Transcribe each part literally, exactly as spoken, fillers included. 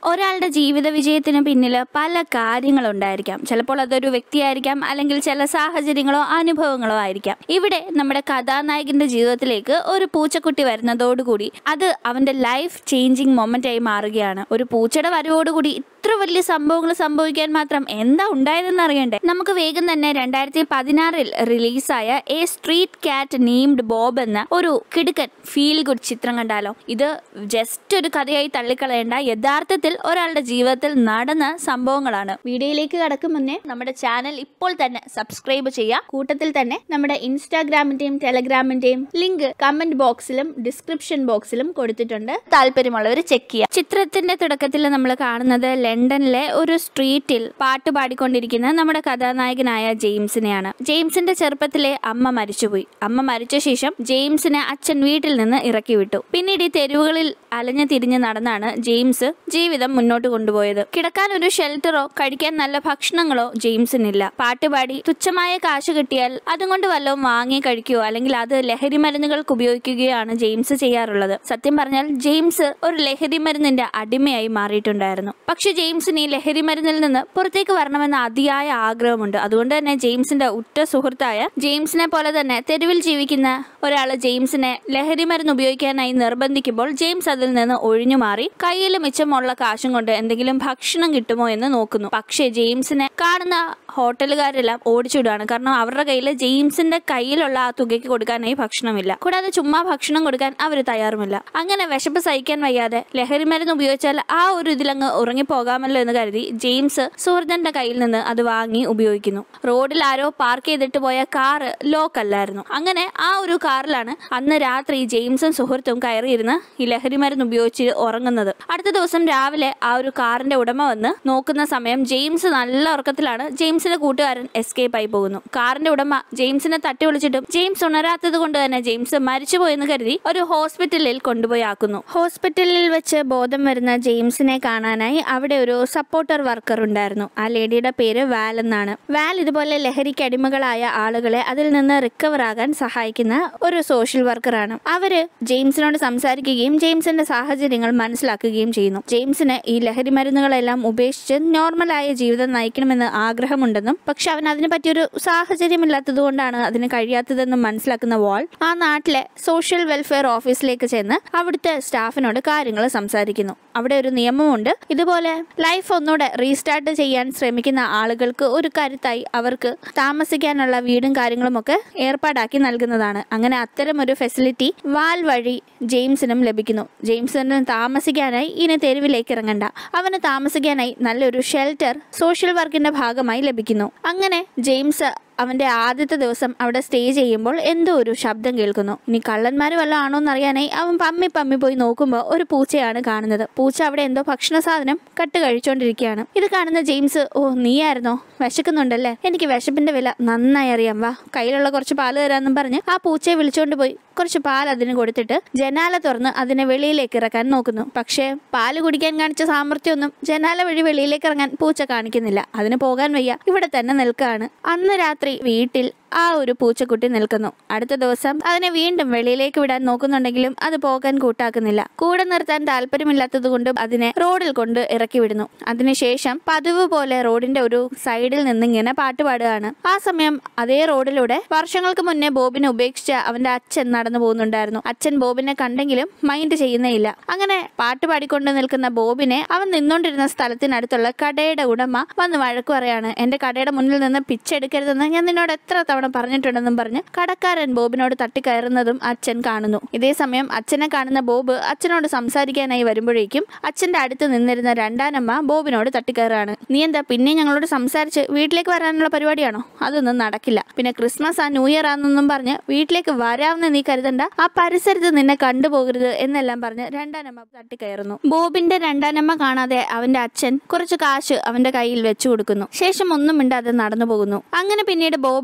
ഒരാളുടെ ജീവിത വിജയത്തിന് പിന്നിൽ പല കാര്യങ്ങളുണ്ടായിരിക്കാം. ചിലപ്പോൾ അതൊരു വ്യക്തിയായിരിക്കാം, അല്ലെങ്കിൽ ചില സാഹചര്യങ്ങളോ അനുഭവങ്ങളോ ആയിരിക്കാം. ഇവിടെ നമ്മുടെ കഥാനായകന്റെ ജീവിതത്തിലേക്ക് ഒരു പൂച്ചക്കുട്ടി വരുന്നതോടുകൂടി അത് അവന്റെ ലൈഫ് ചേഞ്ചിങ് മൊമെന്റ് ആയി മാറുകയാണ്. ഒരു പൂച്ചയുടെ വരവോടുകൂടി ഇത്ര വലിയ സംഭവങ്ങൾ സംഭവിക്കാൻ മാത്രം എന്താ ഉണ്ടായതെന്ന് അറിയണ്ടേ? നമുക്ക് വേഗം തന്നെ രണ്ടായിരത്തി പതിനാറിൽ റിലീസായ a street cat named Bob എന്ന ഒരു കിടുക്കൻ ഫീൽ ഗുഡ് ചിത്രം കണ്ടാലോ? ഇത് ജസ്റ്റ് ഒരു കഥയായി തള്ളിക്കളയേണ്ട, യഥാർത്ഥത്തിൽ ഒരാളുടെ ജീവിതത്തിൽ നടന്ന സംഭവങ്ങളാണ്. വീഡിയോയിലേക്ക് കടക്കും മുന്നേ നമ്മുടെ ചാനൽ ഇപ്പോൾ തന്നെ സബ്സ്ക്രൈബ് ചെയ്യുക. കൂട്ടത്തിൽ തന്നെ നമ്മുടെ ഇൻസ്റ്റാഗ്രാമിന്റെയും ടെലഗ്രാമിന്റെയും ലിങ്ക് കമന്റ് ബോക്സിലും ഡിസ്ക്രിപ്ഷൻ ബോക്സിലും കൊടുത്തിട്ടുണ്ട്. താല്പര്യമുള്ളവർ ചെക്ക് ചെയ്യുക. ചിത്രത്തിന്റെ തുടക്കത്തിൽ നമ്മൾ കാണുന്നത് ലണ്ടനിലെ ഒരു സ്ട്രീറ്റിൽ പാട്ട് പാടിക്കൊണ്ടിരിക്കുന്ന നമ്മുടെ കഥാനായകനായ ജെയിംസിനെയാണ്. ജെയിംസിന്റെ ചെറുപ്പത്തിലെ അമ്മ മരിച്ചുപോയി. അമ്മ മരിച്ച ശേഷം ജെയിംസിനെ അച്ഛൻ വീട്ടിൽ നിന്ന് ഇറക്കി വിട്ടു. പിന്നീട് ഈ തെരുവുകളിൽ അലഞ്ഞു തിരിഞ്ഞ് നടന്നാണ് ജെയിംസ് ജീവിതം മുന്നോട്ട് കൊണ്ടുപോയത്. കിടക്കാൻ ഒരു ഷെൽട്ടറോ കഴിക്കാൻ നല്ല ഭക്ഷണങ്ങളോ ജെയിംസിനില്ല. പാട്ടുപാടി തുച്ഛമായ കാശ് കിട്ടിയാൽ അതുകൊണ്ട് വല്ലതും വാങ്ങി കഴിക്കുകയോ അല്ലെങ്കിൽ അത് ലഹരി മരുന്നുകൾക്ക് ഉപയോഗിക്കുകയാണ് ജെയിംസ് ചെയ്യാറുള്ളത്. സത്യം പറഞ്ഞാൽ ജെയിംസ് ഒരു ലഹരി മരുന്നിന്റെ അടിമയായി മാറിയിട്ടുണ്ടായിരുന്നു. പക്ഷെ ജെയിംസിന് ഈ ലഹരി മരുന്നിൽ നിന്ന് പുറത്തേക്ക് വരണമെന്ന അതിയായ ആഗ്രഹമുണ്ട്. അതുകൊണ്ട് തന്നെ ജെയിംസിന്റെ ഉറ്റ സുഹൃത്തായ ജെയിംസിനെ പോലെ തന്നെ തെരുവിൽ ജീവിക്കുന്ന ഒരാള് ജെയിംസിനെ ലഹരി മരുന്ന് ഉപയോഗിക്കാനായി നിർബന്ധിക്കുമ്പോൾ ജെയിംസ് അതിൽ നിന്ന് ഒഴിഞ്ഞു മാറി കയ്യിൽ മിച്ചമുള്ള കാശും കൊണ്ട് എന്തെങ്കിലും ഭക്ഷണം കിട്ടുമോ എന്ന് നോക്കുന്നു. പക്ഷേ ജെയിംസിനെ കാണുന്ന ഹോട്ടലുകാരെല്ലാം ഓടിച്ചുവിടുകയാണ്. കാരണം അവരുടെ കയ്യിൽ ജെയിംസിന്റെ കയ്യിലുള്ള ആ തുകയ്ക്ക് കൊടുക്കാനായി ഭക്ഷണമില്ല. കൂടാതെ ചുമ്മാ ഭക്ഷണം കൊടുക്കാൻ അവർ തയ്യാറുമില്ല. അങ്ങനെ വിശപ്പ് സഹിക്കാൻ വയ്യാതെ ലഹരി മരുന്ന് ഉപയോഗിച്ചാൽ ആ ഒരു ഇതിലങ്ങ് ഉറങ്ങിപ്പോകാമല്ലോ എന്ന് കരുതി ജെയിംസ് സുഹൃത്തിന്റെ കയ്യിൽ നിന്ന് അത് വാങ്ങി ഉപയോഗിക്കുന്നു. റോഡിൽ ആരോ പാർക്ക് ചെയ്തിട്ട് പോയ കാറ് ലോക്ക് അല്ലായിരുന്നു. അങ്ങനെ ആ ഒരു കാറിലാണ് അന്ന് രാത്രി ജെയിംസും സുഹൃത്തും കയറിയിരുന്ന് ഈ ലഹരി മരുന്ന് ഉപയോഗിച്ച് ഉറങ്ങുന്നത്. അടുത്ത ദിവസം രാവിലെ ആ ഒരു കാറിന്റെ ഉടമ വന്ന് നോക്കുന്ന സമയം ജെയിംസ് നല്ല ഉറക്കത്തിലാണ്. ജെയിംസിന്റെ കൂട്ടുകാരൻ എസ്കേപ്പ് ആയി പോകുന്നു. കാറിന്റെ ഉടമ ജെയിംസിനെ തട്ടി വിളിച്ചിട്ടും ജെയിംസ് ഉണരാത്തത് കൊണ്ട് തന്നെ ജെയിംസ് മരിച്ചുപോയെന്ന് കരുതി ഒരു ഹോസ്പിറ്റലിൽ കൊണ്ടുപോയി ആക്കുന്നു. ഹോസ്പിറ്റലിൽ വെച്ച് ബോധം വരുന്ന ജെയിംസിനെ കാണാനായി അവിടെ ഒരു സപ്പോർട്ടർ വർക്കർ ഉണ്ടായിരുന്നു. ആ ലേഡിയുടെ പേര് വാൽ എന്നാണ്. വാൽ ഇതുപോലെ ലഹരിക്ക് അടിമകളായ ആളുകളെ അതിൽ നിന്ന് റിക്കവർ ആകാൻ സഹായിക്കുന്ന ഒരു സോഷ്യൽ വർക്കറാണ്. അവര് ജെയിംസിനോട് സംസാരിക്കുകയും ജെയിംസിന്റെ സാഹചര്യങ്ങൾ മനസ്സിലാക്കുകയും ചെയ്യുന്നു. ജെയിംസിന് ഈ ലഹരി മരുന്നുകളെല്ലാം ഉപേക്ഷിച്ച് നോർമലായ ജീവിതം നയിക്കണമെന്ന് ആഗ്രഹമുണ്ടെന്നും പക്ഷെ അവൻ അതിനെ പറ്റിയൊരു സാഹചര്യമില്ലാത്തത് കൊണ്ടാണ് അതിന് കഴിയാത്തതെന്നും മനസ്സിലാക്കുന്ന വാൾ ആ നാട്ടിലെ സോഷ്യൽ വെൽഫെയർ ഓഫീസിലേക്ക് ചെന്ന് അവിടുത്തെ സ്റ്റാഫിനോട് കാര്യങ്ങൾ സംസാരിക്കുന്നു. അവിടെ ഒരു നിയമമുണ്ട്. ഇതുപോലെ ലൈഫ് ഒന്നുകൂടെ റീസ്റ്റാർട്ട് ചെയ്യാൻ ശ്രമിക്കുന്ന ആളുകൾക്ക് ഒരു കരുത്തായി അവർക്ക് താമസിക്കാനുള്ള വീടും കാര്യങ്ങളും ഒക്കെ ഏർപ്പാടാക്കി നൽകുന്നതാണ്. അങ്ങനെ അത്തരം ഒരു ഫെസിലിറ്റി വാൽ വഴി ജെയിംസിനും ലഭിക്കുന്നു. ജെയിംസിന് താമസിക്കാനായി ഇനി തെരുവിലേക്ക് ഇറങ്ങണ്ട, അവന് താമസിക്കാനായി നല്ലൊരു ഷെൽട്ടർ സോഷ്യൽ വർക്കിന്റെ ഭാഗമായി ലഭിക്കുന്നു. അങ്ങനെ ജെയിംസ് അവന്റെ ആദ്യത്തെ ദിവസം അവിടെ സ്റ്റേ ചെയ്യുമ്പോൾ എന്തോ ഒരു ശബ്ദം കേൾക്കുന്നു. ഇനി കള്ളന്മാര് വല്ല ആണോ എന്നറിയാനായി അവൻ പമ്മി പമ്മി പോയി നോക്കുമ്പോൾ ഒരു പൂച്ചയാണ് കാണുന്നത്. പൂച്ച അവിടെ എന്തോ ഭക്ഷണ സാധനം കട്ട് കഴിച്ചോണ്ടിരിക്കുകയാണ്. ഇത് കാണുന്ന ജെയിംസ്, ഓ നീയായിരുന്നോ, വിശക്കുന്നുണ്ടല്ലേ, എനിക്ക് വിശപ്പിന്റെ വില നന്നായി അറിയാം, വാ കയ്യിലുള്ള കുറച്ച് പാല് തരാമെന്നും പറഞ്ഞ് ആ പൂച്ചയെ വിളിച്ചോണ്ട് പോയി കുറച്ച് പാൽ അതിന് കൊടുത്തിട്ട് ജനാല തുറന്ന് അതിനെ വെളിയിലേക്ക് ഇറക്കാൻ നോക്കുന്നു. പക്ഷേ പാല് കുടിക്കാൻ കാണിച്ച സാമർത്ഥ്യമൊന്നും ജനാല വഴി വെളിയിലേക്ക് ഇറങ്ങാൻ പൂച്ച കാണിക്കുന്നില്ല. അതിന് പോകാൻ വയ്യ, ഇവിടെ തന്നെ നിൽക്കുകയാണ്. അന്ന് രാത്രി വീട്ടിൽ ആ ഒരു പൂച്ചക്കുട്ടി നിൽക്കുന്നു. അടുത്ത ദിവസം അതിനെ വീണ്ടും വെളിയിലേക്ക് വിടാൻ നോക്കുന്നുണ്ടെങ്കിലും അത് പോകാൻ കൂട്ടാക്കുന്നില്ല. കൂടെ നിർത്താൻ താല്പര്യമില്ലാത്തത് കൊണ്ട് അതിനെ റോഡിൽ കൊണ്ട് ഇറക്കി വിടുന്നു. അതിനുശേഷം പതിവ് പോലെ റോഡിന്റെ ഒരു സൈഡിൽ നിന്ന് ഇങ്ങനെ പാട്ട് പാടുകയാണ്. ആ സമയം അതേ റോഡിലൂടെ വർഷങ്ങൾക്ക് മുന്നേ ബോബിനെ ഉപേക്ഷിച്ച അവന്റെ അച്ഛൻ നടന്നു പോകുന്നുണ്ടായിരുന്നു. അച്ഛൻ ബോബിനെ കണ്ടെങ്കിലും മൈൻഡ് ചെയ്യുന്നേയില്ല. അങ്ങനെ പാട്ട് പാടിക്കൊണ്ട് നിൽക്കുന്ന ബോബിനെ അവൻ നിന്നോണ്ടിരുന്ന സ്ഥലത്തിനടുത്തുള്ള കടയുടെ ഉടമ വന്ന് വഴക്കു പറയാണ്. എന്റെ കടയുടെ മുന്നിൽ നിന്ന് പിച്ചെടുക്കരുതെന്ന് ഞാൻ നിന്നോട് എത്ര തവണ പറഞ്ഞിട്ടുണ്ടെന്നും പറഞ്ഞ് കടക്കാരൻ ബോബിനോട് തട്ടിക്കയറുന്നതും അച്ഛൻ കാണുന്നു. ഇതേ സമയം അച്ഛനെ കാണുന്ന ബോബ് അച്ഛനോട് സംസാരിക്കാനായി വരുമ്പോഴേക്കും അച്ഛന്റെ അടുത്ത് നിന്നിരുന്ന രണ്ടാനമ്മ ബോബിനോട് തട്ടിക്കയറാണ്. നീ എന്താ പിന്നെ ഞങ്ങളോട് സംസാരിച്ച് വീട്ടിലേക്ക് വരാനുള്ള പരിപാടിയാണോ? അതൊന്നും നടക്കില്ല. പിന്നെ ക്രിസ്മസ് ആ ന്യൂ ഇയർ ആണെന്നും പറഞ്ഞ് വീട്ടിലേക്ക് വരാമെന്ന് നീ കരുതണ്ട, ആ പരിസരത്ത് നിന്നെ കണ്ടുപോകരുത് എന്നെല്ലാം പറഞ്ഞ് രണ്ടാനമ്മ തട്ടിക്കയറുന്നു. ബോബിന്റെ രണ്ടാനമ്മ കാണാതെ അവന്റെ അച്ഛൻ കുറച്ച് കാശ് അവന്റെ കയ്യിൽ വെച്ചു കൊടുക്കുന്നു. ശേഷം ഒന്നും മിണ്ടാതെ നടന്നു പോകുന്നു. അങ്ങനെ പിന്നീട് ബോബ് വീട്ടിൽ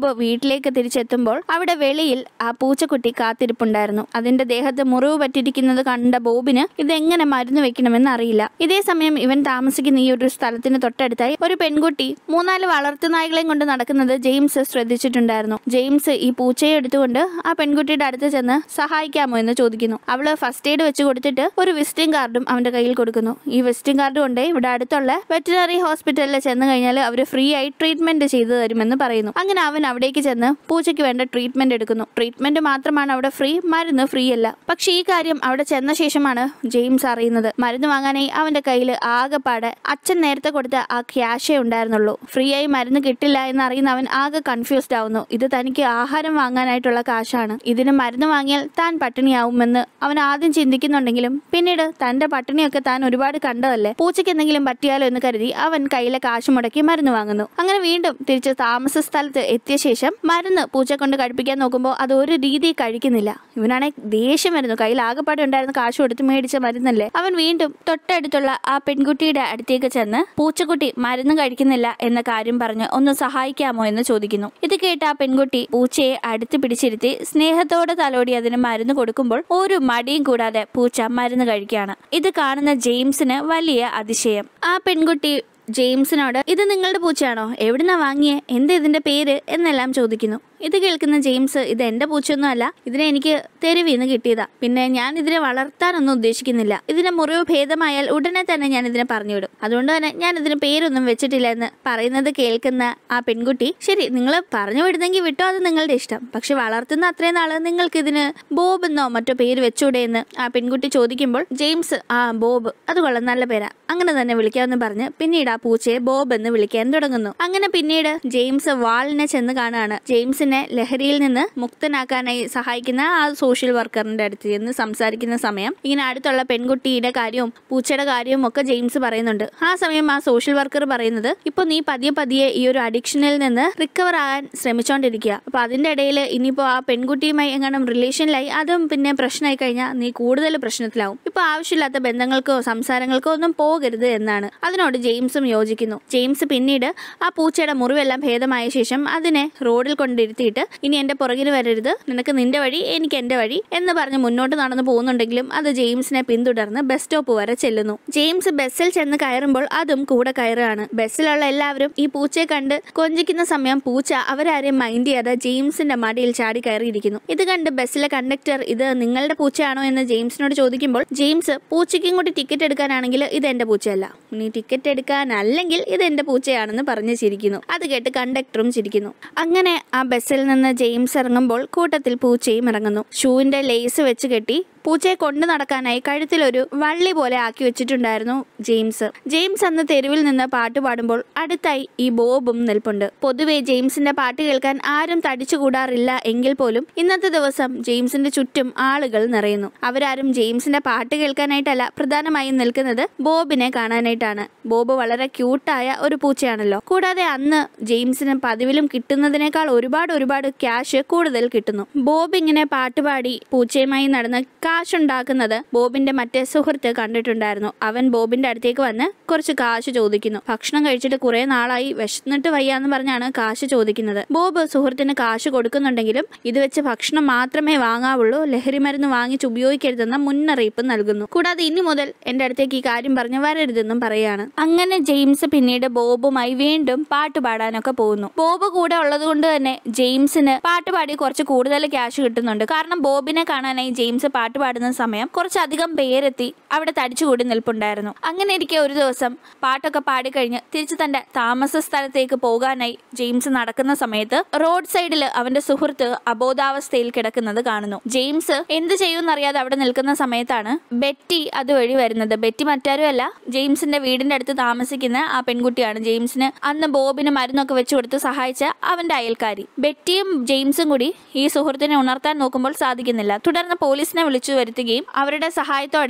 വീട്ടിലേക്ക് തിരിച്ചെത്തുമ്പോൾ അവിടെ വെളിയിൽ ആ പൂച്ചക്കുട്ടി കാത്തിരിപ്പുണ്ടായിരുന്നു. അതിന്റെ ദേഹത്ത് മുറിവ് പറ്റിയിരിക്കുന്നത് കണ്ട ബോബിന് ഇതെങ്ങനെ മരുന്ന് വെക്കണമെന്ന് അറിയില്ല. ഇതേ സമയം ഇവൻ താമസിക്കുന്ന ഈ ഒരു സ്ഥലത്തിന് തൊട്ടടുത്തായി ഒരു പെൺകുട്ടി മൂന്നാല് വളർത്തുനായ്കളെയും കൊണ്ട് നടക്കുന്നത് ജെയിംസ് ശ്രദ്ധിച്ചിട്ടുണ്ടായിരുന്നു. ജെയിംസ് ഈ പൂച്ചയെ എടുത്തുകൊണ്ട് ആ പെൺകുട്ടിയുടെ അടുത്ത് ചെന്ന് സഹായിക്കാമോ എന്ന് ചോദിക്കുന്നു. അവള് ഫസ്റ്റ് എയ്ഡ് വെച്ച് കൊടുത്തിട്ട് ഒരു വിസിറ്റിംഗ് കാർഡും അവന്റെ കയ്യിൽ കൊടുക്കുന്നു. ഈ വിസിറ്റിംഗ് കാർഡ് കൊണ്ട് ഇവിടെ അടുത്തുള്ള വെറ്റിനറി ഹോസ്പിറ്റലിൽ ചെന്ന് കഴിഞ്ഞാൽ അവർ ഫ്രീ ആയി ട്രീറ്റ്മെന്റ് ചെയ്തു തരുമെന്ന് പറയുന്നു. അങ്ങനെ അവൻ അവിടേക്ക് ചെന്ന് പൂച്ചയ്ക്ക് വേണ്ട ട്രീറ്റ്മെന്റ് എടുക്കുന്നു. ട്രീറ്റ്മെന്റ് മാത്രമാണ് അവിടെ ഫ്രീ, മരുന്ന് ഫ്രീ അല്ല. പക്ഷെ ഈ കാര്യം അവിടെ ചെന്ന ശേഷമാണ് ജെയിംസ് അറിയുന്നത്. മരുന്ന് വാങ്ങാനായി അവന്റെ കയ്യിൽ ആകെപ്പാടെ അച്ഛൻ നേരത്തെ കൊടുത്ത ആ ക്യാഷേ ഉണ്ടായിരുന്നുള്ളൂ. ഫ്രീ ആയി മരുന്ന് കിട്ടില്ല എന്ന് അറിയുന്ന അവൻ ആകെ കൺഫ്യൂസ്ഡ് ആവുന്നു. ഇത് തനിക്ക് ആഹാരം വാങ്ങാനായിട്ടുള്ള കാശാണ്, ഇതിന് മരുന്ന് വാങ്ങിയാൽ താൻ പട്ടിണിയാവുമെന്ന് അവൻ ആദ്യം ചിന്തിക്കുന്നുണ്ടെങ്കിലും പിന്നീട് തന്റെ പട്ടിണിയൊക്കെ താൻ ഒരുപാട് കണ്ടതല്ലേ, പൂച്ചയ്ക്ക് എന്തെങ്കിലും പറ്റിയാലോ എന്ന് കരുതി അവൻ കയ്യിലെ കാശ് മുടക്കി മരുന്ന് വാങ്ങുന്നു. അങ്ങനെ വീണ്ടും തിരിച്ച് താമസ സ്ഥലത്ത് എത്തിയ ശേഷം മരുന്ന് പൂച്ച കൊണ്ട് കഴിപ്പിക്കാൻ നോക്കുമ്പോൾ അത് ഒരു രീതി കഴിക്കുന്നില്ല. ഇവനാണെ ദേഷ്യം വരുന്നു. കയ്യിൽ ആകെപ്പാടെ ഉണ്ടായിരുന്ന കാശ് കൊടുത്ത് മേടിച്ച മരുന്നല്ലേ. അവൻ വീണ്ടും തൊട്ടടുത്തുള്ള ആ പെൺകുട്ടിയുടെ അടുത്തേക്ക് ചെന്ന് പൂച്ചക്കുട്ടി മരുന്ന് കഴിക്കുന്നില്ല എന്ന കാര്യം പറഞ്ഞ് ഒന്ന് സഹായിക്കാമോ എന്ന് ചോദിക്കുന്നു. ഇത് കേട്ട ആ പെൺകുട്ടി പൂച്ചയെ അടുത്ത് പിടിച്ചിരുത്തി സ്നേഹത്തോടെ തലോടി അതിന് മരുന്ന് കൊടുക്കുമ്പോൾ ഒരു മടിയും കൂടാതെ പൂച്ച മരുന്ന് കഴിക്കുകയാണ്. ഇത് കാണുന്ന ജെയിംസിന് വലിയ അതിശയം. ആ പെൺകുട്ടി ജെയിംസിനോട് ഇത് നിങ്ങളുടെ പൂച്ചയാണോ, എവിടുന്നാ വാങ്ങിയേ, എന്താ ഇതിന്റെ പേര് എന്നെല്ലാം ചോദിക്കുന്നു. ഇത് കേൾക്കുന്ന ജെയിംസ് ഇത് എന്റെ പൂച്ചയൊന്നും അല്ല, ഇതിനെ എനിക്ക് തെരുവിന്ന് കിട്ടിയതാ, പിന്നെ ഞാൻ ഇതിനെ വളർത്താനൊന്നും ഉദ്ദേശിക്കുന്നില്ല, ഇതിന്റെ മുറിവ് ഭേദമായാൽ ഉടനെ തന്നെ ഞാൻ ഇതിനെ പറഞ്ഞുവിടും, അതുകൊണ്ട് തന്നെ ഞാൻ ഇതിന് പേരൊന്നും വെച്ചിട്ടില്ല എന്ന് പറയുന്നത് കേൾക്കുന്ന ആ പെൺകുട്ടി ശരി നിങ്ങൾ പറഞ്ഞു വിടുന്നെങ്കിൽ വിട്ടോ, അത് നിങ്ങളുടെ ഇഷ്ടം, പക്ഷെ വളർത്തുന്ന അത്രയും നാള് നിങ്ങൾക്ക് ഇതിന് ബോബ് എന്നോ മറ്റോ പേര് വെച്ചൂടെ എന്ന് ആ പെൺകുട്ടി ചോദിക്കുമ്പോൾ ജെയിംസ് ആ ബോബ് അത് കൊള്ളാം, നല്ല പേരാ, അങ്ങനെ തന്നെ വിളിക്കാമെന്ന് പറഞ്ഞ് പിന്നീട് ആ പൂച്ചയെ ബോബ് എന്ന് വിളിക്കാൻ തുടങ്ങുന്നു. അങ്ങനെ പിന്നീട് ജെയിംസ് വാളിനെ ചെന്ന് കാണുകയാണ്. ജെയിംസിനെ ലഹരിയിൽ നിന്ന് മുക്തനാക്കാനായി സഹായിക്കുന്ന ആ സോഷ്യൽ വർക്കറിന്റെ അടുത്ത് ചെന്ന് സംസാരിക്കുന്ന സമയം ഇങ്ങനെ അടുത്തുള്ള പെൺകുട്ടിയുടെ കാര്യവും പൂച്ചയുടെ കാര്യവും ഒക്കെ ജെയിംസ് പറയുന്നുണ്ട്. ആ സമയം ആ സോഷ്യൽ വർക്കർ പറയുന്നത് ഇപ്പൊ നീ പതിയെ പതിയെ ഈ ഒരു അഡിക്ഷനിൽ നിന്ന് റിക്കവർ ആകാൻ ശ്രമിച്ചോണ്ടിരിക്കുക, അപ്പൊ അതിന്റെ ഇടയിൽ ഇനിയിപ്പോ ആ പെൺകുട്ടിയുമായി എങ്ങാനും റിലേഷനിലായി അതും പിന്നെ പ്രശ്നമായി കഴിഞ്ഞാൽ നീ കൂടുതൽ പ്രശ്നത്തിലാവും, ഇപ്പൊ ആവശ്യമില്ലാത്ത ബന്ധങ്ങൾക്കോ സംസാരങ്ങൾക്കോ ഒന്നും പോകരുത് എന്നാണ്. അതിനോട് ജെയിംസും യോജിക്കുന്നു. ജെയിംസ് പിന്നീട് ആ പൂച്ചയുടെ മുറിവെല്ലാം ഭേദമായ ശേഷം അതിനെ റോഡിൽ കൊണ്ടിരുത്തിയിട്ട് ഇനി എന്റെ പുറകിന് വരരുത്, നിനക്ക് നിന്റെ വഴി എനിക്ക് എന്റെ വഴി എന്ന് പറഞ്ഞ് മുന്നോട്ട് നടന്നു പോകുന്നുണ്ടെങ്കിലും അത് ജെയിംസിനെ പിന്തുടർന്ന് ബസ് സ്റ്റോപ്പ് വരെ ചെല്ലുന്നു. ജെയിംസ് ബസ്സിൽ ചെന്ന് കയറുമ്പോൾ അതും കൂടെ കയറുകയാണ്. ബസ്സിലുള്ള എല്ലാവരും ഈ പൂച്ചയെ കണ്ട് കൊഞ്ചിക്കുന്ന സമയം പൂച്ച അവരാരെയും മൈൻഡ് ചെയ്യാതെ ജെയിംസിന്റെ മടിയിൽ ചാടി കയറിയിരിക്കുന്നു. ഇത് കണ്ട് ബസ്സിലെ കണ്ടക്ടർ ഇത് നിങ്ങളുടെ പൂച്ചയാണോ എന്ന് ജെയിംസിനോട് ചോദിക്കുമ്പോൾ ജെയിംസ് പൂച്ചയ്ക്കും കൂടി ടിക്കറ്റ് എടുക്കാനാണെങ്കിൽ ഇത് എന്റെ പൂച്ചയല്ല, ഇനി ടിക്കറ്റ് എടുക്കാനല്ലെങ്കിൽ ഇത് എന്റെ പൂച്ചയാണെന്ന് പറഞ്ഞ് ചിരിക്കുന്നു. അത് കേട്ട് കണ്ടക്ടറും ചിരിക്കുന്നു. അങ്ങനെ ആ ബസ്സിൽ നിന്ന് ജെയിംസ് ഇറങ്ങുമ്പോൾ കൂട്ടത്തിൽ പൂച്ചയും ഇറങ്ങുന്നു. ഷൂവിന്റെ ലേസ് വെച്ച് കെട്ടി പൂച്ചയെ കൊണ്ടു നടക്കാനായി കഴുത്തിലൊരു വള്ളി പോലെ ആക്കി വെച്ചിട്ടുണ്ടായിരുന്നു ജെയിംസ്. ജെയിംസ് അന്ന് തെരുവിൽ നിന്ന് പാട്ട് പാടുമ്പോൾ അടുത്തായി ഈ ബോബും നിൽപ്പുണ്ട്. പൊതുവെ ജെയിംസിന്റെ പാട്ട് കേൾക്കാൻ ആരും തടിച്ചുകൂടാറില്ല എങ്കിൽ പോലും ഇന്നത്തെ ദിവസം ജെയിംസിന്റെ ചുറ്റും ആളുകൾ നിറയുന്നു. അവരാരും ജെയിംസിന്റെ പാട്ട് കേൾക്കാനായിട്ടല്ല പ്രധാനമായും നിൽക്കുന്നത് ബോബിനെ കാണാനായിട്ടാണ്. ബോബ് വളരെ ക്യൂട്ടായ ഒരു പൂച്ചയാണല്ലോ. കൂടാതെ അന്ന് ജെയിംസിന് പതിവിലും കിട്ടുന്നതിനേക്കാൾ ഒരുപാട് ഒരുപാട് ക്യാഷ് കൂടുതൽ കിട്ടുന്നു. ബോബ് ഇങ്ങനെ പാട്ടുപാടി പൂച്ചയുമായി നടന്ന് കാശുണ്ടാക്കുന്നത് ബോബിന്റെ മറ്റേ സുഹൃത്ത് കണ്ടിട്ടുണ്ടായിരുന്നു. അവൻ ബോബിന്റെ അടുത്തേക്ക് വന്ന് കുറച്ച് കാശ് ചോദിക്കുന്നു. ഭക്ഷണം കഴിച്ചിട്ട് കുറെ നാളായി വിശന്നിട്ട് വയ്യാന്ന് പറഞ്ഞാണ് കാശ് ചോദിക്കുന്നത്. ബോബ് സുഹൃത്തിന് കാശ് കൊടുക്കുന്നുണ്ടെങ്കിലും ഇത് വെച്ച് ഭക്ഷണം മാത്രമേ വാങ്ങാവുള്ളൂ, ലഹരി മരുന്ന് വാങ്ങിച്ച് ഉപയോഗിക്കരുതെന്ന മുന്നറിയിപ്പ് നൽകുന്നു. കൂടാതെ ഇനി മുതൽ എന്റെ അടുത്തേക്ക് ഈ കാര്യം പറഞ്ഞ് വരരുതെന്നും പറയാണ്. അങ്ങനെ ജെയിംസ് പിന്നീട് ബോബുമായി വീണ്ടും പാട്ട് പാടാനൊക്കെ പോകുന്നു. ബോബ് കൂടെ ഉള്ളത് കൊണ്ട് തന്നെ ജെയിംസിന് പാട്ട് പാടി കുറച്ച് കൂടുതൽ ക്യാഷ് കിട്ടുന്നുണ്ട്. കാരണം ബോബിനെ കാണാനായി ജെയിംസ് പാട്ട് പാടുന്ന സമയം കുറച്ചധികം പേരെത്തി അവിടെ തടിച്ചുകൂടി നിൽപ്പുണ്ടായിരുന്നു. അങ്ങനെ ഇരിക്കെ ഒരു ദിവസം പാട്ടൊക്കെ പാടിക്കഴിഞ്ഞ് തിരിച്ച് തന്റെ താമസ സ്ഥലത്തേക്ക് പോകാനായി ജെയിംസ് നടക്കുന്ന സമയത്ത് റോഡ് സൈഡിൽ അവന്റെ സുഹൃത്ത് അബോധാവസ്ഥയിൽ കിടക്കുന്നത് കാണുന്നു. ജെയിംസ് എന്ത് ചെയ്യുമെന്നറിയാതെ അവിടെ നിൽക്കുന്ന സമയത്താണ് ബെറ്റി അതുവഴി വരുന്നത്. ബെറ്റി മറ്റാരുമല്ല, ജെയിംസിന്റെ വീടിന്റെ അടുത്ത് താമസിക്കുന്ന ആ പെൺകുട്ടിയാണ്. ജെയിംസിന് അന്ന് ബോബിന് മരുന്നൊക്കെ വെച്ചു കൊടുത്ത് സഹായിച്ച അവന്റെ അയൽക്കാരി. ബെറ്റിയും ജെയിംസും കൂടി ഈ സുഹൃത്തിനെ ഉണർത്താൻ നോക്കുമ്പോൾ സാധിക്കുന്നില്ല. തുടർന്ന് പോലീസിനെ വിളിച്ചു വരുത്തുകയും അവരുടെ സഹായത്തോടെ പരിശോധന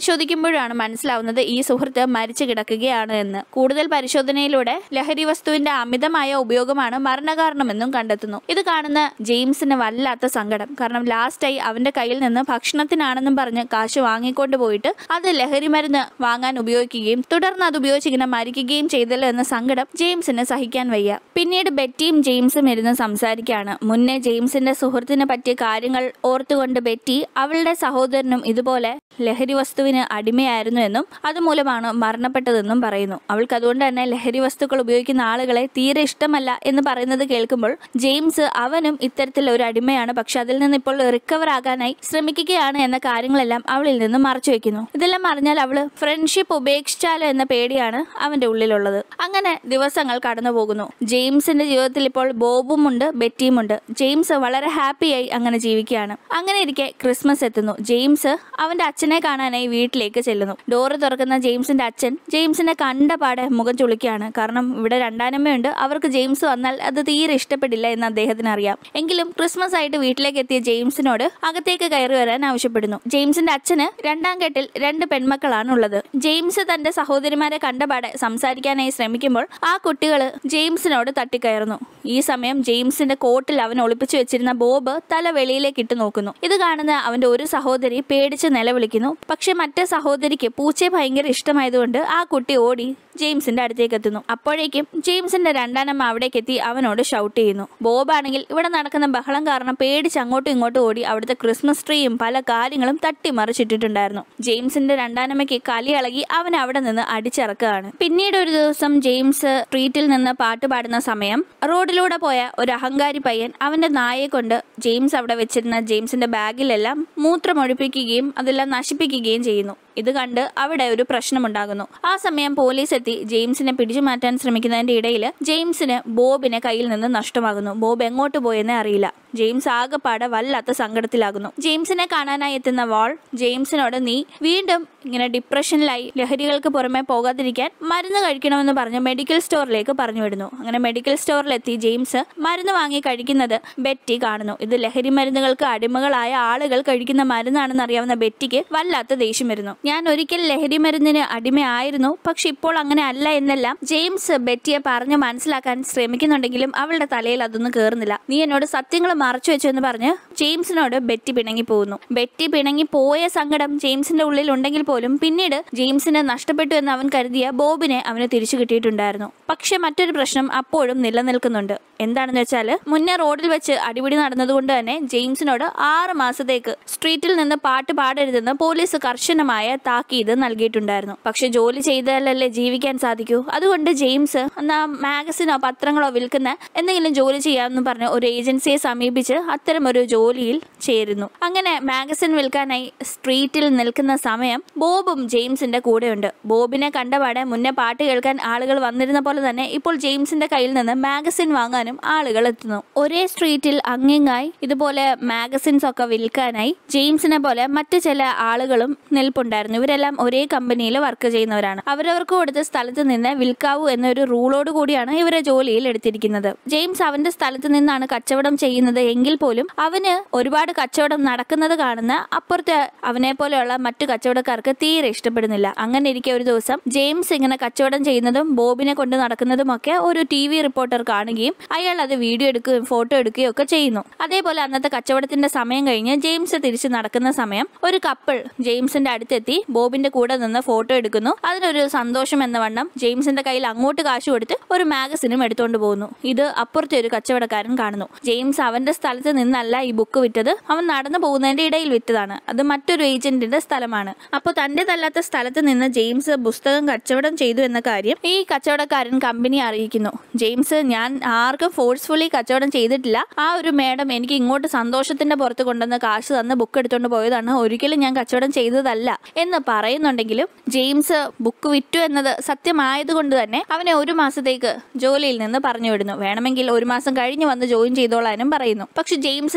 പരിശോധിക്കുമ്പോഴാണ് മനസ്സിലാവുന്നത് ഈ സുഹൃത്ത് മരിച്ചു കിടക്കുകയാണ് എന്ന്. കൂടുതൽ പരിശോധനയിലൂടെ ലഹരി വസ്തുവിന്റെ അമിതമായ ഉപയോഗമാണ് മരണകാരണമെന്നും കണ്ടെത്തുന്നു. ഇത് കാണുന്ന ജെയിംസിന് വല്ലാത്ത സങ്കടം. കാരണം ലാസ്റ്റായി അവന്റെ കയ്യിൽ നിന്ന് ഭക്ഷണത്തിനാണെന്നും പറഞ്ഞ് കാശ് വാങ്ങിക്കൊണ്ട് പോയിട്ട് അത് ലഹരി മരുന്ന് വാങ്ങാൻ ഉപയോഗിക്കുകയും തുടർന്ന് അത് ഉപയോഗിച്ച് ഇങ്ങനെ മരിക്കുകയും ചെയ്തല്ലോ എന്ന സങ്കടം ജെയിംസിന് സഹിക്കാൻ വയ്യ. പിന്നീട് ബെറ്റിയും ജെയിംസും ഇരുന്ന് സംസാരിക്കുകയാണ്. മുന്നേ ജെയിംസിന്റെ സുഹൃത്തിനെ പറ്റിയ കാര്യങ്ങൾ ഓർത്തുകൊണ്ട് ബെറ്റി അവളുടെ സഹോദരനും ഇതുപോലെ ലഹരി വസ്തുവിന് അടിമയായിരുന്നു എന്നും അതുമൂലമാണ് മരണപ്പെട്ടതെന്നും പറയുന്നു. അവൾക്ക് അതുകൊണ്ട് തന്നെ ലഹരി വസ്തുക്കൾ ഉപയോഗിക്കുന്ന ആളുകളെ തീരെ ഇഷ്ടമല്ല എന്ന് പറയുന്നത് കേൾക്കുമ്പോൾ ജെയിംസ് അവനും ഇത്തരത്തിൽ ഒരു അടിമയാണ്, പക്ഷെ അതിൽ നിന്ന് ഇപ്പോൾ റിക്കവർ ആകാനായി ശ്രമിക്കുകയാണ് എന്ന കാര്യങ്ങളെല്ലാം അവളിൽ നിന്ന് മറച്ചു വെക്കുന്നു. ഇതെല്ലാം അറിഞ്ഞാൽ അവള് ഫ്രണ്ട്ഷിപ്പ് ഉപേക്ഷിച്ചാലോ എന്ന പേടിയാണ് അവന്റെ ഉള്ളിലുള്ളത്. അങ്ങനെ ദിവസങ്ങൾ കടന്നു പോകുന്നു. ജെയിംസിന്റെ ജീവിതത്തിൽ ഇപ്പോൾ ബോബും ഉണ്ട്, ബെറ്റിയും ഉണ്ട്. ജെയിംസ് വളരെ ഹാപ്പിയായി അങ്ങനെ ജീവിക്കുകയാണ്. അങ്ങനെ ഇരിക്കെ ക്രിസ്മസ് എത്തുന്നു. ജെയിംസ് അവന്റെ അച്ഛനെ കാണാനായി വീട്ടിലേക്ക് ചെല്ലുന്നു. ഡോറ് തുറക്കുന്ന ജെയിംസിന്റെ അച്ഛൻ ജെയിംസിനെ കണ്ട പാടെ മുഖം ചുളിക്കുകയാണ്. കാരണം ഇവിടെ രണ്ടാനമ്മയുണ്ട്, അവർക്ക് ജെയിംസ് വന്നാൽ അത് തീരെ ഇഷ്ടപ്പെടില്ല എന്ന് അദ്ദേഹത്തിന് അറിയാം. എങ്കിലും ക്രിസ്മസ് ആയിട്ട് വീട്ടിലേക്ക് എത്തിയ ജെയിംസിനോട് അകത്തേക്ക് കയറി വരാൻ ആവശ്യപ്പെടുന്നു. ജെയിംസിന്റെ അച്ഛന് രണ്ടാം കെട്ടിൽ രണ്ട് പെൺമക്കളാണ് ഉള്ളത്. ജെയിംസ് തന്റെ സഹോദരിമാരെ കണ്ടപാടെ സംസാരിക്കാനായി ശ്രമിക്കുമ്പോൾ ആ കുട്ടികൾ ജെയിംസിനോട് തട്ടിക്കയറുന്നു. ഈ സമയം ജെയിംസിന്റെ കോട്ടിൽ അവൻ ഒളിപ്പിച്ചു വെച്ചിരുന്ന ബോബ് തല വെളിയിലേക്ക് ഇട്ട് നോക്കുന്നു. ഇത് കാണുന്ന അവന്റെ ഒരു സഹോദരി പേടിച്ച് നിലവിളിക്കുന്നു. പക്ഷെ മറ്റേ സഹോദരിക്ക് പൂച്ചയെ ഭയങ്കര ഇഷ്ടമായതുകൊണ്ട് ആ കുട്ടി ഓടി ജെയിംസിന്റെ അടുത്തേക്ക് എത്തുന്നു. അപ്പോഴേക്കും ജെയിംസിന്റെ രണ്ടാനമ്മ അവിടേക്ക് എത്തി അവനോട് ഷൗട്ട് ചെയ്യുന്നു. ബോബ് ആണെങ്കിൽ ഇവിടെ നടക്കുന്ന ബഹളം കാരണം പേടിച്ച് അങ്ങോട്ടും ഇങ്ങോട്ടും ഓടി അവിടുത്തെ ക്രിസ്മസ് ട്രീയും പല കാര്യങ്ങളും തട്ടിമറിച്ചിട്ടിട്ടുണ്ടായിരുന്നു. ജെയിംസിന്റെ രണ്ടാനമ്മയ്ക്ക് കലി ഇളകി അവൻ അവിടെ നിന്ന് അടിച്ചിറക്കുകയാണ്. പിന്നീട് ഒരു ദിവസം ജെയിംസ് സ്ട്രീറ്റിൽ നിന്ന് പാട്ട് പാടുന്ന സമയം റോഡിലൂടെ പോയ ഒരു അഹങ്കാരി പയ്യൻ അവന്റെ നായയെ കൊണ്ട് ജെയിംസ് അവിടെ വെച്ചിരുന്ന ജെയിംസിന്റെ ബാഗിലെല്ലാം മൂത്രമൊഴിപ്പിക്കുകയും അതെല്ലാം നശിപ്പിക്കുകയും ചെയ്യുന്നു. ഇത് കണ്ട് അവിടെ ഒരു പ്രശ്നമുണ്ടാകുന്നു. ആ സമയം പോലീസ് എത്തി ജെയിംസിനെ പിടിച്ചു മാറ്റാൻ ശ്രമിക്കുന്നതിന്റെ ഇടയിൽ ജെയിംസിന് ബോബിനെ കയ്യിൽ നിന്ന് നഷ്ടമാകുന്നു. ബോബ് എങ്ങോട്ട് പോയെന്നേ അറിയില്ല. ജെയിംസ് ആകെപ്പാടെ വല്ലാത്ത സങ്കടത്തിലാകുന്നു. ജെയിംസിനെ കാണാനായി എത്തുന്ന വാൾ ജെയിംസിനോട് നീ വീണ്ടും ഇങ്ങനെ ഡിപ്രഷനിലായി ലഹരികൾക്ക് പുറമെ പോകാതിരിക്കാൻ മരുന്ന് കഴിക്കണമെന്ന് പറഞ്ഞ് മെഡിക്കൽ സ്റ്റോറിലേക്ക് പറഞ്ഞു വിടുന്നു. അങ്ങനെ മെഡിക്കൽ സ്റ്റോറിലെത്തി ജെയിംസ് മരുന്ന് വാങ്ങി കഴിക്കുന്നത് ബെറ്റി കാണുന്നു. ഇത് ലഹരി മരുന്നുകൾക്ക് അടിമകളായ ആളുകൾ കഴിക്കുന്ന മരുന്നാണെന്ന് അറിയാവുന്ന ബെറ്റിക്ക് വല്ലാത്ത ദേഷ്യം വരുന്നു. ഞാൻ ഒരിക്കൽ ലഹരി മരുന്നിന് അടിമയായിരുന്നു, പക്ഷെ ഇപ്പോൾ അങ്ങനെ അല്ല എന്നെല്ലാം ജെയിംസ് ബെറ്റിയെ പറഞ്ഞു മനസ്സിലാക്കാൻ ശ്രമിക്കുന്നുണ്ടെങ്കിലും അവളുടെ തലയിൽ അതൊന്നും കേറുന്നില്ല. നീ എന്നോട് സത്യങ്ങൾ മറച്ചു വെച്ചു എന്ന് പറഞ്ഞ് ജെയിംസിനോട് ബെറ്റി പിണങ്ങി പോകുന്നു. ബെറ്റി പിണങ്ങി പോയ സങ്കടം ജെയിംസിന്റെ ഉള്ളിൽ ഉണ്ടെങ്കിൽ പോലും പിന്നീട് ജെയിംസിനെ നഷ്ടപ്പെട്ടു എന്ന് അവൻ കരുതിയ ബോബിനെ അവന് തിരിച്ചു കിട്ടിയിട്ടുണ്ടായിരുന്നു. പക്ഷെ മറ്റൊരു പ്രശ്നം അപ്പോഴും നിലനിൽക്കുന്നുണ്ട്. എന്താണെന്ന് വെച്ചാൽ മുന്നേ റോഡിൽ വെച്ച് അടിപിടി നടന്നതുകൊണ്ട് തന്നെ ജെയിംസിനോട് ആറ് മാസത്തേക്ക് സ്ട്രീറ്റിൽ നിന്ന് പാട്ട് പാടരുതെന്ന് പോലീസ് കർശനമായ താക്കീത് നൽകിയിട്ടുണ്ടായിരുന്നു. പക്ഷെ ജോലി ചെയ്താലല്ലേ ജീവിക്കാൻ സാധിക്കൂ. അതുകൊണ്ട് ജെയിംസ് എന്നാ മാഗസിനോ പത്രങ്ങളോ വിൽക്കുന്ന എന്തെങ്കിലും ജോലി ചെയ്യാമെന്ന് പറഞ്ഞ് ഒരു ഏജൻസിയെ സമീപിച്ച് അത്തരം ഒരു ജോലിയിൽ ചേരുന്നു. അങ്ങനെ മാഗസിൻ വിൽക്കാനായി സ്ട്രീറ്റിൽ നിൽക്കുന്ന സമയം ബോബും ജെയിംസിന്റെ കൂടെയുണ്ട്. ബോബിനെ കണ്ടപാടെ മുന്നേ പാട്ട് കേൾക്കാൻ ആളുകൾ വന്നിരുന്ന പോലെ തന്നെ ഇപ്പോൾ ജെയിംസിന്റെ കയ്യിൽ നിന്ന് മാഗസിൻ വാങ്ങാനും ആളുകൾ എത്തുന്നു. ഒരേ സ്ട്രീറ്റിൽ അങ്ങിങ്ങായി ഇതുപോലെ മാഗസിൻസ് ഒക്കെ വിൽക്കാനായി ജെയിംസിനെ പോലെ മറ്റു ചില ആളുകളും നിൽപ്പുണ്ടായിരുന്നു. ഇവരെല്ലാം ഒരേ കമ്പനിയിൽ വർക്ക് ചെയ്യുന്നവരാണ്. അവരവർക്ക് കൊടുത്ത സ്ഥലത്ത് നിന്ന് വിൽക്കാവൂ എന്നൊരു റൂളോട് കൂടിയാണ് ഇവരെ ജോലിയിൽ എടുത്തിരിക്കുന്നത്. ജെയിംസ് അവന്റെ സ്ഥലത്ത് നിന്നാണ് കച്ചവടം ചെയ്യുന്നത് എങ്കിൽ പോലും അവന് ഒരുപാട് കച്ചവടം നടക്കുന്നത് കാണുന്ന അപ്പുറത്തെ അവനെ പോലെയുള്ള മറ്റു കച്ചവടക്കാർക്ക് തീരെ ഇഷ്ടപ്പെടുന്നില്ല. അങ്ങനെ ഇരിക്കെ ഒരു ദിവസം ജെയിംസ് ഇങ്ങനെ കച്ചവടം ചെയ്യുന്നതും ബോബിനെ കൊണ്ട് നടക്കുന്നതും ഒക്കെ ഒരു ടി വി റിപ്പോർട്ടർ കാണുകയും അയാൾ അത് വീഡിയോ എടുക്കുകയും ഫോട്ടോ എടുക്കുകയും ഒക്കെ ചെയ്യുന്നു. അതേപോലെ അന്നത്തെ കച്ചവടത്തിന്റെ സമയം കഴിഞ്ഞ് ജെയിംസ് തിരിച്ച് നടക്കുന്ന സമയം ഒരു കപ്പിൾ ജെയിംസിന്റെ അടുത്തെത്തി ബോബിന്റെ കൂടെ നിന്ന് ഫോട്ടോ എടുക്കുന്നു. അതിനൊരു സന്തോഷം എന്ന വണ്ണം ജെയിംസിന്റെ കയ്യിൽ അങ്ങോട്ട് കാശ് കൊടുത്ത് ഒരു മാഗസിനും എടുത്തുകൊണ്ട് പോകുന്നു. ഇത് അപ്പുറത്തെ ഒരു കച്ചവടക്കാരൻ കാണുന്നു. ജെയിംസ് അവന്റെ സ്ഥലത്ത് നിന്നല്ല ഈ ബുക്ക് വിറ്റത്, അവൻ നടന്നു പോകുന്നതിന്റെ ഇടയിൽ വിറ്റതാണ്. അത് മറ്റൊരു ഏജന്റിന്റെ സ്ഥലമാണ്. അപ്പോൾ തന്റേതല്ലാത്ത സ്ഥലത്ത് നിന്ന് ജെയിംസ് പുസ്തകം കച്ചവടം ചെയ്തു എന്ന കാര്യം ഈ കച്ചവടക്കാരൻ കമ്പനി അറിയിക്കുന്നു. ജെയിംസ് ഞാൻ ആർക്കും ഫോഴ്സ്ഫുള്ളി കച്ചവടം ചെയ്തിട്ടില്ല, ആ ഒരു മേഡം എനിക്ക് ഇങ്ങോട്ട് സന്തോഷത്തിന്റെ പുറത്ത് കൊണ്ടുവന്ന് കാശ് തന്ന് ബുക്ക് എടുത്തുകൊണ്ട് പോയതാണ്, ഒരിക്കലും ഞാൻ കച്ചവടം ചെയ്തതല്ല എന്ന് പറയുന്നുണ്ടെങ്കിലും ജെയിംസ് ബുക്ക് വിറ്റു എന്നത് സത്യമായതുകൊണ്ട് തന്നെ അവനെ ഒരു മാസത്തേക്ക് ജോലിയിൽ നിന്ന് പറഞ്ഞു വിടുന്നു. വേണമെങ്കിൽ ഒരു മാസം കഴിഞ്ഞ് വന്ന് ജോയിൻ ചെയ്തോളാനും പറയുന്നു. പക്ഷെ ജെയിംസിനെ ഇത്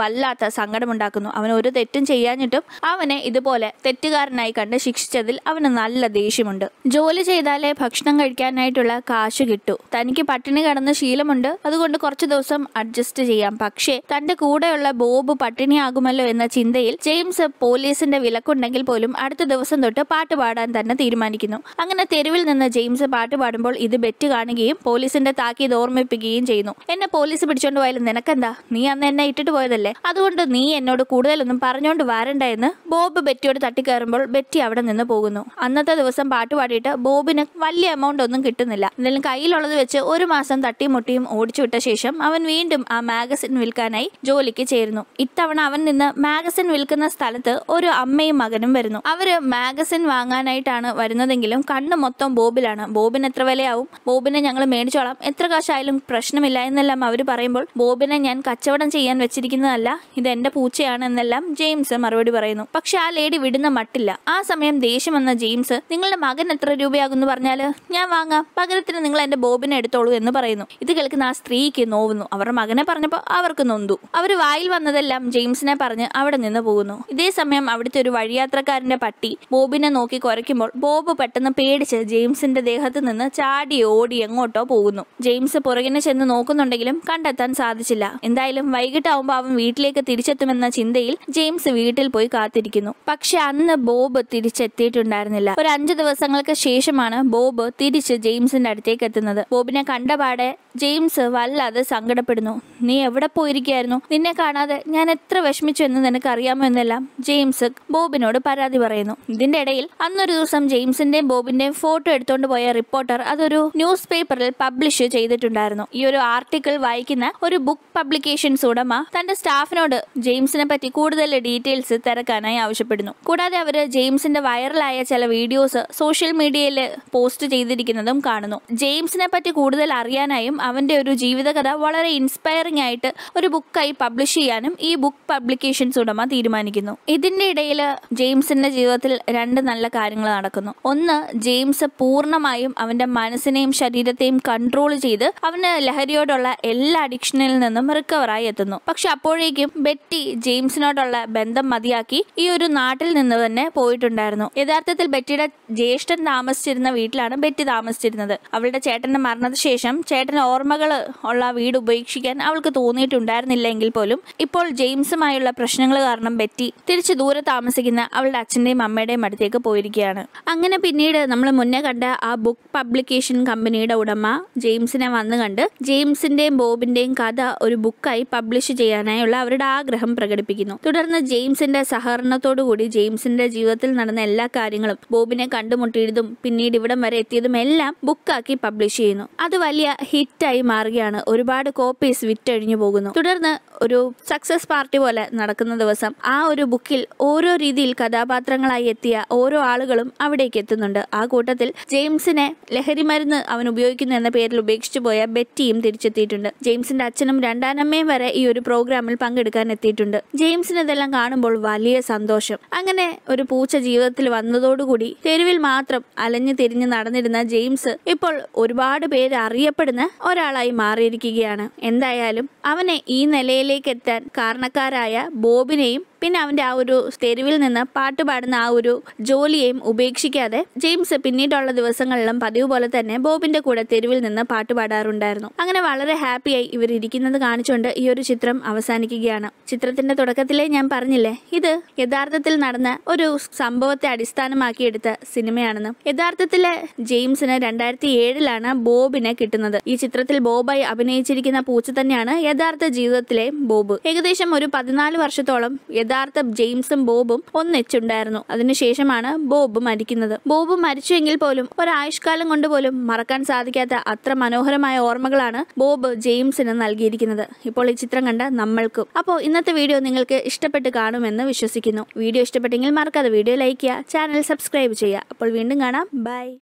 വല്ലാത്ത സങ്കടമുണ്ടാക്കുന്നു. അവൻ ഒരു തെറ്റും ചെയ്യാഞ്ഞിട്ടും അവനെ ഇതുപോലെ തെറ്റുകാരനായി കണ്ട് ശിക്ഷിച്ചതിൽ അവന് നല്ല ദേഷ്യമുണ്ട്. ജോലി ചെയ്താലേ ഭക്ഷണം കഴിക്കാനായിട്ടുള്ള കാശ് കിട്ടൂ, തനിക്ക് പട്ടിണി കിടന്ന് ശീലമുണ്ട്, അതുകൊണ്ട് കുറച്ചു ദിവസം അഡ്ജസ്റ്റ് ചെയ്യാം. പക്ഷേ തന്റെ കൂടെയുള്ള ബോബ് പട്ടിണിയാകുമല്ലോ എന്ന ചിന്തയിൽ ജെയിംസ് പോലീസിന്റെ വിലക്കുണ്ടെങ്കിൽ പോലും അടുത്ത ദിവസം തൊട്ട് പാട്ട് പാടാൻ തന്നെ തീരുമാനിക്കുന്നു. അങ്ങനെ തെരുവിൽ നിന്ന് ജെയിംസ് പാട്ട് പാടുമ്പോൾ ഇത് ബെറ്റ് കാണുകയും പോലീസിന്റെ താക്കീത് ഓർമ്മിപ്പിക്കുകയും ചെയ്യുന്നു. എന്നെ പോലീസ് പിടിച്ചോണ്ട് പോയാലും നിനക്കെന്താ, നീ അന്ന് എന്നെ ഇട്ടിട്ട് പോയതല്ലേ, അതുകൊണ്ട് നീ എന്നോട് കൂടുതലൊന്നും പറഞ്ഞോണ്ട് വരണ്ട എന്ന് ബോബ് ബെറ്റിയോട് തട്ടിക്കയറുമ്പോൾ ബെറ്റി അവിടെ നിന്ന് പോകുന്നു. അന്നത്തെ ദിവസം പാട്ട് പാടിയിട്ട് ബോബിന് വലിയ എമൗണ്ട് ഒന്നും കിട്ടുന്നില്ല. എന്തായാലും കയ്യിലുള്ളത് വെച്ച് ഒരു മാസം തട്ടിയും മുട്ടിയും ഓടിച്ചു വിട്ട ശേഷം അവൻ വീണ്ടും ആ മാഗസിൻ വിൽക്കാനായി ജോലിക്ക് ചേരുന്നു. ഇത്തവണ അവൻ നിന്ന് മാഗസിൻ വിൽക്കുന്ന സ്ഥലത്ത് ഒരു അമ്മയും മകനും വരുന്നു. അവര് മാഗസിൻ വാങ്ങാനായിട്ടാണ് വരുന്നതെങ്കിലും കണ്ണ് മൊത്തം ബോബിലാണ്. ബോബിന് എത്ര വിലയാവും, ബോബിനെ ഞങ്ങൾ മേടിച്ചോളാം, എത്ര കാശായാലും പ്രശ്നമില്ല എന്നെല്ലാം അവർ പറയുമ്പോൾ ബോബിനെ ഞാൻ കച്ചവടം ചെയ്യാൻ വെച്ചിരിക്കുന്നതല്ല, ഇത് എന്റെ പൂച്ചയാണ് എന്നെല്ലാം ജെയിംസ് മറുപടി പറയുന്നു. പക്ഷെ ആ ലേഡി വിടുന്ന മട്ടില്ല. ആ സമയം ദേഷ്യം വന്ന ജെയിംസ് നിങ്ങളുടെ മകൻ എത്ര രൂപയാകുമെന്ന് പറഞ്ഞാല് ഞാൻ വാങ്ങാം, പകരത്തിന് നിങ്ങൾ എന്റെ ബോബിനെ എടുത്തോളൂ എന്ന് പറയുന്നു. ഇത് കേൾക്കുന്ന ആ സ്ത്രീക്ക് നോവുന്നു. അവരുടെ മകനെ പറഞ്ഞപ്പോൾ അവർക്ക് നൊന്തു. അവർ വായിൽ വന്നതെല്ലാം ജെയിംസിനെ പറഞ്ഞ് അവിടെ നിന്ന് പോകുന്നു. ഇതേ സമയം അവിടുത്തെ ഒരു വഴിയാത്രക്കാരന്റെ പട്ടി ബോബിനെ നോക്കി കുരയ്ക്കുമ്പോൾ ബോബ് പെട്ടെന്ന് പേടിച്ച് ജെയിംസിന്റെ ദേഹത്ത് നിന്ന് ചാടി ഓടി എങ്ങോട്ടോ പോകുന്നു. ജെയിംസ് പുറകിനെ ചെന്ന് നോക്കുന്നുണ്ടെങ്കിലും കണ്ടെത്താൻ സാധിച്ചില്ല. എന്തായാലും വൈകിട്ടാവുമ്പോൾ അവൻ വീട്ടിലേക്ക് തിരിച്ചെത്തുമെന്ന ചിന്തയിൽ ജെയിംസ് വീട്ടിൽ പോയി കാത്തിരിക്കുന്നു. പക്ഷെ അന്ന് ബോബ് തിരിച്ചെത്തിയിട്ടുണ്ടായിരുന്നില്ല. ഒരു അഞ്ചു ദിവസങ്ങൾക്ക് ശേഷമാണ് ബോബ് തിരിച്ച് ജെയിംസിന്റെ അടുത്തേക്ക് എത്തുന്നത്. ബോബിനെ കണ്ടപാടെ ജെയിംസ് വല്ലാതെ സങ്കടപ്പെടുന്നു. നീ എവിടെ പോയിരിക്കുകയായിരുന്നു, നിന്നെ കാണാതെ ഞാൻ എത്ര വിഷമിച്ചു എന്ന് നിനക്ക് അറിയാമോ എന്നെല്ലാം ജെയിംസ് ബോബിനോട് പരാതി പറയുന്നു. ഇതിന്റെ ഇടയിൽ അന്നൊരു ദിവസം ജെയിംസിന്റെയും ബോബിന്റെയും ഫോട്ടോ എടുത്തുകൊണ്ട് പോയ റിപ്പോർട്ടർ അതൊരു ന്യൂസ് പേപ്പറിൽ പബ്ലിഷ് ചെയ്തിട്ടുണ്ടായിരുന്നു. ഈ ഒരു ആർട്ടിക്കിൾ വായിക്കുന്ന ഒരു ബുക്ക് പബ്ലിക്കേഷൻസ് ഉടമ തന്റെ സ്റ്റാഫിനോട് ജെയിംസിനെ പറ്റി കൂടുതൽ ഡീറ്റെയിൽസ് തിരക്കാനായി ആവശ്യപ്പെടുന്നു. കൂടാതെ അവര് ജെയിംസിന്റെ വൈറലായ ചില വീഡിയോസ് സോഷ്യൽ മീഡിയയിൽ പോസ്റ്റ് ചെയ്തിരിക്കുന്നതും കാണുന്നു. ജെയിംസിനെ പറ്റി കൂടുതൽ അറിയാനായും അവന്റെ ഒരു ജീവിതകഥ വളരെ ഇൻസ്പയറിംഗ് ആയിട്ട് ഒരു ബുക്കായി പബ്ലിഷ് ചെയ്യാനും ഈ ബുക്ക് പബ്ലിക്കേഷൻസ് ഉടമ തീരുമാനിക്കുന്നു. ഇതിന്റെ ഇടയിൽ ജെയിംസിന്റെ ജീവിതത്തിൽ രണ്ട് നല്ല കാര്യങ്ങൾ നടക്കുന്നു. ഒന്ന്, ജെയിംസ് പൂർണ്ണമായും അവന്റെ മനസ്സിനെയും ശരീരത്തെയും കൺട്രോൾ ചെയ്ത് അവന് ലഹരിയോടുള്ള എല്ലാ അഡിക്ഷനിൽ നിന്നും റിക്കവറായി എത്തുന്നു. പക്ഷെ അപ്പോഴേക്കും ബെറ്റി ജെയിംസിനോടുള്ള ബന്ധം മതിയാക്കി ഈ ഒരു നാട്ടിൽ നിന്ന് തന്നെ പോയിട്ടുണ്ടായിരുന്നു. യഥാർത്ഥത്തിൽ ബെറ്റിയുടെ ജ്യേഷ്ഠൻ താമസിച്ചിരുന്ന വീട്ടിലാണ് ബെറ്റി താമസിച്ചിരുന്നത്. അവളുടെ ചേട്ടന്റെ മരണശേഷം ചേട്ടന് ഓർമ്മകൾ ഉള്ള വീട് ഉപേക്ഷിക്കാൻ അവൾക്ക് തോന്നിയിട്ടുണ്ടായിരുന്നില്ലെങ്കിൽ പോലും ഇപ്പോൾ ജെയിംസുമായുള്ള പ്രശ്നങ്ങൾ കാരണം ബെറ്റി തിരിച്ചു ദൂരെ താമസിക്കുന്ന അവളുടെ അച്ഛന്റെയും അമ്മയുടെയും അടുത്തേക്ക് പോയിരിക്കുകയാണ്. അങ്ങനെ പിന്നീട് നമ്മൾ മുന്നേ കണ്ട ആ ബുക്ക് പബ്ലിക്കേഷൻ കമ്പനിയുടെ ഉടമ ജെയിംസിനെ വന്ന് കണ്ട് ജെയിംസിന്റെയും ബോബിന്റെയും കഥ ഒരു ബുക്കായി പബ്ലിഷ് ചെയ്യാനായുള്ള അവരുടെ ആഗ്രഹം പ്രകടിപ്പിക്കുന്നു. തുടർന്ന് ജെയിംസിന്റെ സഹകരണത്തോടുകൂടി ജെയിംസിന്റെ ജീവിതത്തിൽ നടന്ന എല്ലാ കാര്യങ്ങളും ബോബിനെ കണ്ടുമുട്ടിയതും പിന്നീട് ഇവിടം വരെ എത്തിയതും എല്ലാം ബുക്കാക്കി പബ്ലിഷ് ചെയ്യുന്നു. അത് വലിയ ഹിറ്റായി മാറുകയാണ്. ഒരുപാട് കോപ്പീസ് വിറ്റഴിഞ്ഞു പോകുന്നു. തുടർന്ന് ഒരു സക്സസ് പാർട്ടി പോലെ നടക്കുന്ന ദിവസം ആ ഒരു ബുക്കിൽ ഓരോ രീതിയിൽ കഥാപാത്രങ്ങളായി എത്തിയ ഓരോ ആളുകളും അവിടേക്ക് എത്തുന്നുണ്ട്. ആ കൂട്ടത്തിൽ ജെയിംസിനെ ലഹരി മരുന്ന് അവൻ ഉപയോഗിക്കുന്നു എന്ന പേരിൽ ഉപേക്ഷിച്ചു പോയ ബെറ്റിയും തിരിച്ചെത്തിയിട്ടുണ്ട്. ജെയിംസിന്റെ അച്ഛനും രണ്ടാനമ്മയും വരെ ഈ ഒരു പ്രോഗ്രാമിൽ പങ്കെടുക്കാൻ എത്തിയിട്ടുണ്ട്. ജെയിംസിന് ഇതെല്ലാം കാണുമ്പോൾ വലിയ സന്തോഷം. അങ്ങനെ ഒരു പൂച്ച ജീവിതത്തിൽ വന്നതോടുകൂടി തെരുവിൽ മാത്രം അലഞ്ഞു തിരിഞ്ഞ് നടന്നിരുന്ന ജെയിംസ് ഇപ്പോൾ ഒരുപാട് പേര് അറിയപ്പെടുന്ന ഒരാളായി മാറിയിരിക്കുകയാണ്. എന്തായാലും അവനെ ഈ നിലയിലേക്ക് എത്താൻ കാരണക്കാരായ ബോബിനെയും പിന്നെ അവന്റെ ആ ഒരു തെരുവിൽ നിന്ന് പാട്ട് പാടുന്ന ആ ഒരു ജോലിയെയും ഉപേക്ഷിക്കാതെ ജെയിംസ് പിന്നീടുള്ള ദിവസങ്ങളിലും പതിവ് പോലെ തന്നെ ബോബിന്റെ കൂടെ തെരുവിൽ നിന്ന് പാട്ട് പാടാറുണ്ടായിരുന്നു. അങ്ങനെ വളരെ ഹാപ്പിയായി ഇവർ ഇരിക്കുന്നത് കാണിച്ചുകൊണ്ട് ഈ ഒരു ചിത്രം അവസാനിക്കുകയാണ്. ചിത്രത്തിന്റെ തുടക്കത്തിലേ ഞാൻ പറഞ്ഞില്ലേ ഇത് യഥാർത്ഥത്തിൽ നടന്ന ഒരു സംഭവത്തെ അടിസ്ഥാനമാക്കിയെടുത്ത സിനിമയാണെന്ന്. യഥാർത്ഥത്തിലെ ജെയിംസിന് രണ്ടായിരത്തി ഏഴിലാണ് ബോബിനെ കിട്ടുന്നത്. ഈ ചിത്രത്തിൽ ബോബായി അഭിനയിച്ചിരിക്കുന്ന പൂച്ച തന്നെയാണ് യഥാർത്ഥ ജീവിതത്തിലെ ബോബ്. ഏകദേശം ഒരു പതിനാല് വർഷത്തോളം യഥാർത്ഥ ജെയിംസും ബോബും ഒന്നിച്ചുണ്ടായിരുന്നു. അതിനുശേഷമാണ് ബോബ് മരിക്കുന്നത്. ബോബ് മരിച്ചുവെങ്കിൽ പോലും ഒരായുഷ്കാലം കൊണ്ട് പോലും മറക്കാൻ സാധിക്കാത്ത അത്ര മനോഹരമായ ഓർമ്മകളാണ് ബോബ് ജെയിംസിന് നൽകിയിരിക്കുന്നത്. ഇപ്പോൾ ഈ ചിത്രം കണ്ട നമ്മൾക്കും. അപ്പോൾ ഇന്നത്തെ വീഡിയോ നിങ്ങൾക്ക് ഇഷ്ടപ്പെട്ട് കാണുമെന്ന് വിശ്വസിക്കുന്നു. വീഡിയോ ഇഷ്ടപ്പെട്ടെങ്കിൽ മറക്കാതെ വീഡിയോ ലൈക്ക് ചെയ്യുക, ചാനൽ സബ്സ്ക്രൈബ് ചെയ്യുക. അപ്പോൾ വീണ്ടും കാണാം. ബൈ.